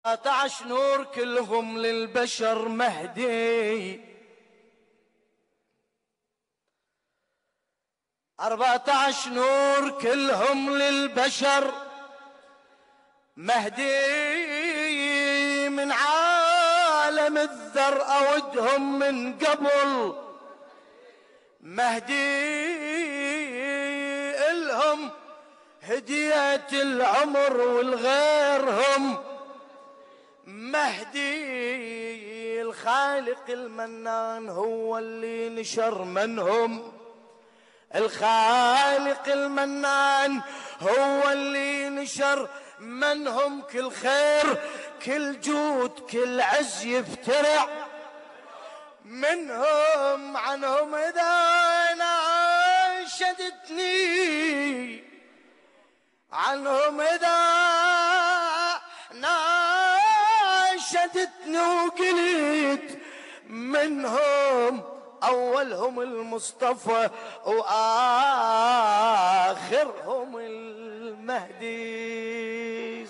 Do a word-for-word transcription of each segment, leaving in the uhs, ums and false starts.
أربعة عشر نور كلهم للبشر مهدي، أربعة عشر نور كلهم للبشر مهدي، من عالم الذر أودهم من قبل مهدي، إلهم هدية العمر والغيرهم مهدي، الخالق المنان هو اللي نشر منهم، الخالق المنان هو اللي نشر منهم، كل خير كل جود كل عز يفترع منهم، عنهم إذا ناشدتني، عنهم إذا ناشدتني وقلت منهم، أولهم المصطفى وآخرهم المهدي.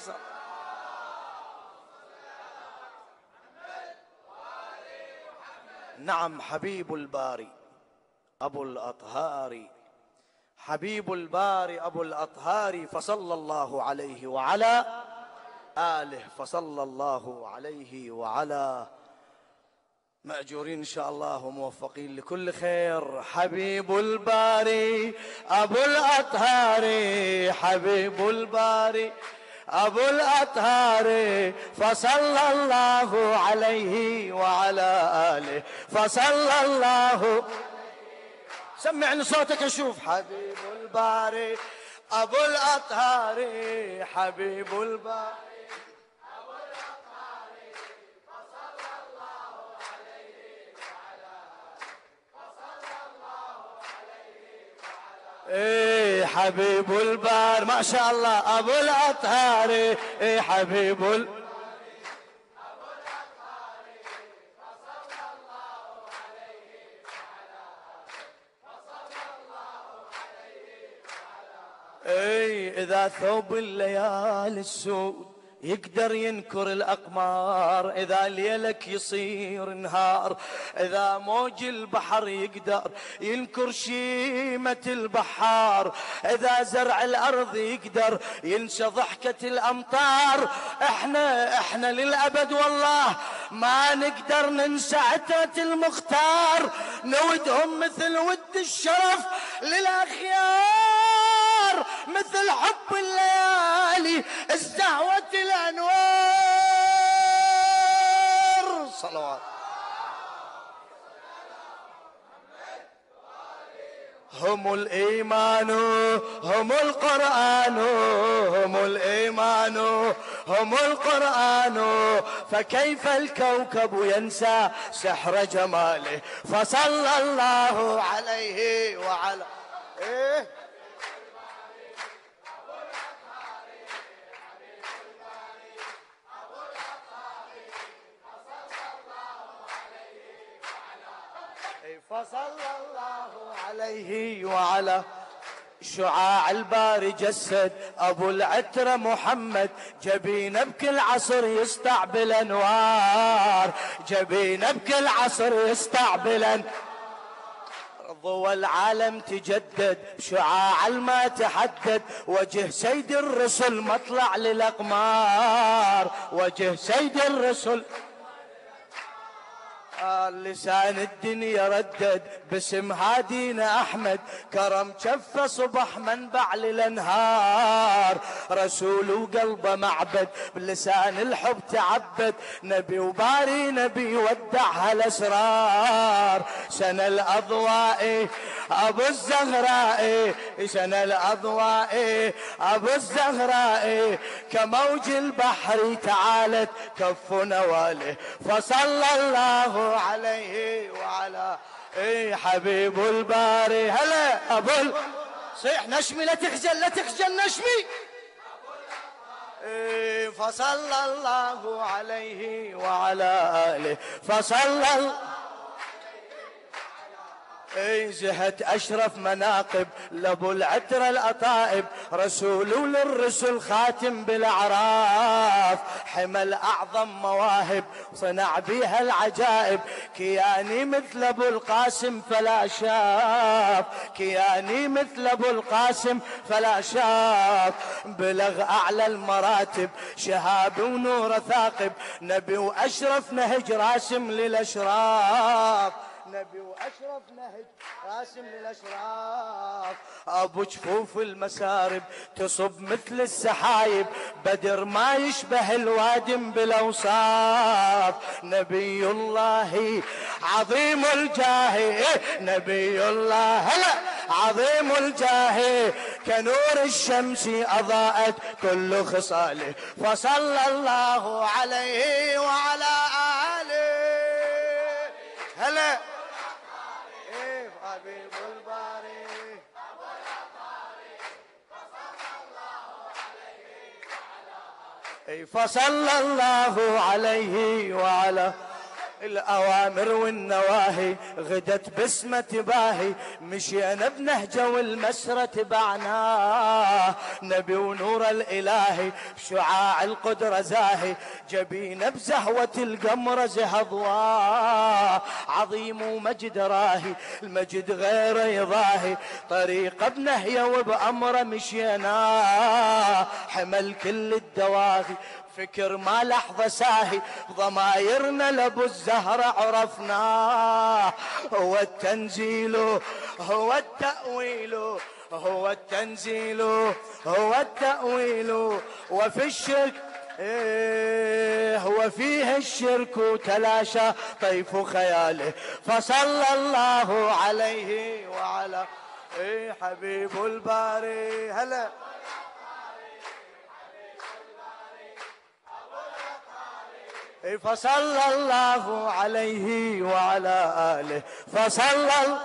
نعم حبيب الباري أبو الأطهار، حبيب الباري أبو الأطهار، فصلى الله عليه وعلى آله، فصلى الله عليه وعلى، مأجورين إن شاء الله وموفقين لكل خير. حبيب الباري أبو الأطهار، حبيب الباري أبو الأطهار، فصلى الله عليه وعلى آله، فصلى الله. سمعني صوتك أشوف. حبيب الباري أبو الأطهار، حبيب الباري ايه حبيب البار، ما شاء الله ابو الاطهار، ايه حبيب ال... ابو الاطهار، فصلى الله عليه وعلى، فصلى الله عليه وعلى. ايه اذا ثوب الليالي السود يقدر ينكر الأقمار، إذا ليلك يصير نهار، إذا موج البحر يقدر ينكر شيمة البحار، إذا زرع الأرض يقدر ينسى ضحكة الأمطار، إحنا إحنا للأبد والله ما نقدر ننسى عترة المختار، نودهم مثل ود الشرف للأخيار، مثل حب الليالي ازدهوت الأنوار. صلوات. هم الإيمان هم القرآن، هم الإيمان هم القرآن، فكيف الكوكب ينسى سحر جماله، فصلى الله عليه وعلى. إيه فصلى الله عليه وعلى. شعاع الباري جسد أبو العترة محمد، جبينه بكل عصر يسطع بالأنوار، جبينه بكل عصر يسطع بالأنوار، ضوى العالم تجدد بشعاع الما تحدد، وجه سيد الرسل مطلع للأقمار، وجه سيد الرسل. لسان الدنيا ردد باسم هادينا أحمد، كرم شفه صبح منبع للأنهار، رسول وقلبه معبد بلسان الحب تعبد، نبي وباري نبي ودعها الأسرار، سنة الأضواء أبو الزهراء، سنة الأضواء أبو الزهراء، كموج البحر تعالت كف نواله، فصلى الله عليه وعلى. ايه حبيب الباري. هلا ابو ال... صيح نشمي لا تخجل لا تخجل نشمي. إيه فصلى الله عليه وعلى آله، فصلى الله اي زهت اشرف مناقب لابو العترة الاطائب، رسول وللرسل خاتم بالاعراف، حمل اعظم مواهب صنع بيها العجائب، كياني مثل ابو القاسم فلا شاف، كياني مثل ابو القاسم فلا شاف، بلغ اعلى المراتب شهاب ونور ثاقب، نبي واشرف نهج راسم للاشراف، نبي واشرف نهج راسم للاشراف، ابو جفوف المسارب تصب مثل السحايب، بدر ما يشبه الوادم بالاوصاف، نبي الله عظيم الجاه، نبي الله هلا عظيم الجاه، كنور الشمس اضاءت كل خصاله، فصلى الله عليه وعلى اله. هلا ايه حبيب الباري اي فصلى الله عليه وعلى الأوامر والنواهي، غدت بسمة باهي، مشينا بنهجه والمسرة تبعناه، نبي ونور الإلهي بشعاع القدرة زاهي، جبينا بزهوة القمر زه ضواه، عظيم ومجد راهي المجد غير يضاهي، طريق بنهيه وبأمره مشيناه، حمل كل الدواغي فكر ما لحظة ساهي، ضمايرنا لابو الزهرة عرفناه، هو التنزيل هو التأويل، هو التنزيل هو التأويل، وفي الشرك إيه هو فيه الشرك تلاشى طيف خياله، فصلى الله عليه وعلى إيه حبيب الباري. هلا فصلى الله عليه وعلى آله، فصلى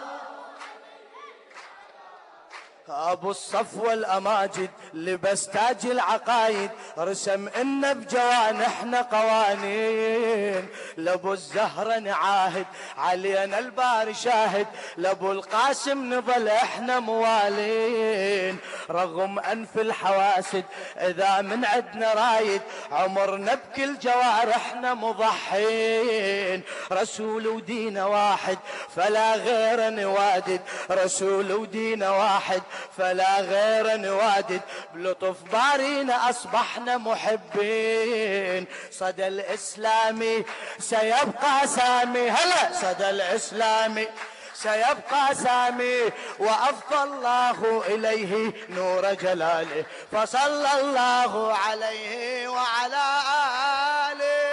أبو الصفوة الأماجد لبس تاج العقايد، رسم إن بجوانحنا قوانين، لابو الزهرة نعاهد علينا الباري شاهد، لابو القاسم نظل إحنا موالين، رغم أنف الحواسد إذا من عدنا رايد، عمرنا بكل جوارحنا مضحين، رسول ودين واحد فلا غير نوادد، رسول ودين واحد فلا غير نوادد، بلطف بارينا أصبحنا محبين، صدى الإسلامي سيبقى سامي، هلا صدى الإسلامي سيبقى سامي، وأفضى الله إليه نور جلاله، فصلى الله عليه وعلى آله.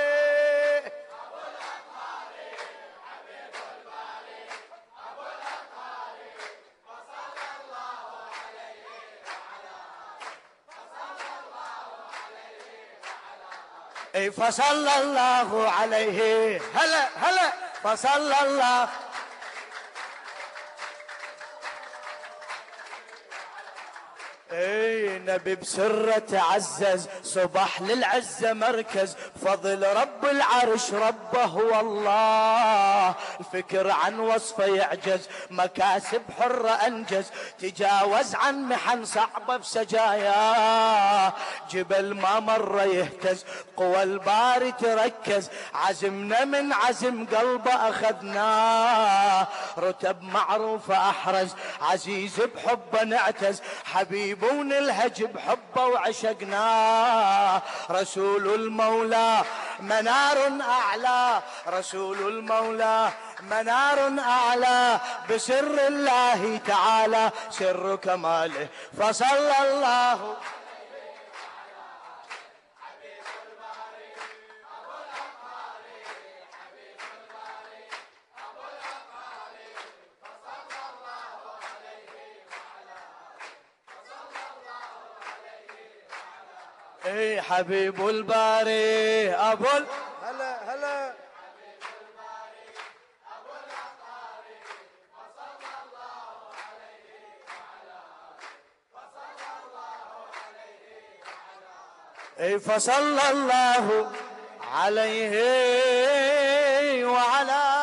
اي فصلى الله عليه، هلا هلا فصلى الله. اي نبي بسره تعزز، صبح للعزه مركز، فضل رب العرش ربه هو الله، الفكر عن وصفه يعجز، مكاسب حره انجز، تجاوز عن محن صعبه بسجاياه، جبل ما مره يهتز، قوى الباري تركز، عزمنا من عزم قلبه اخذناه، رتب معروفه احرز، عزيز بحبه نعتز، حبيب ونلهج بحبه وعشقناه، رسول المولى منار أعلى، رسول المولى منار أعلى، بسر الله تعالى سر كماله، فصلى الله. اي حبيب الباري ابو ال... هلا هلا اي فصلى الله عليه وعلى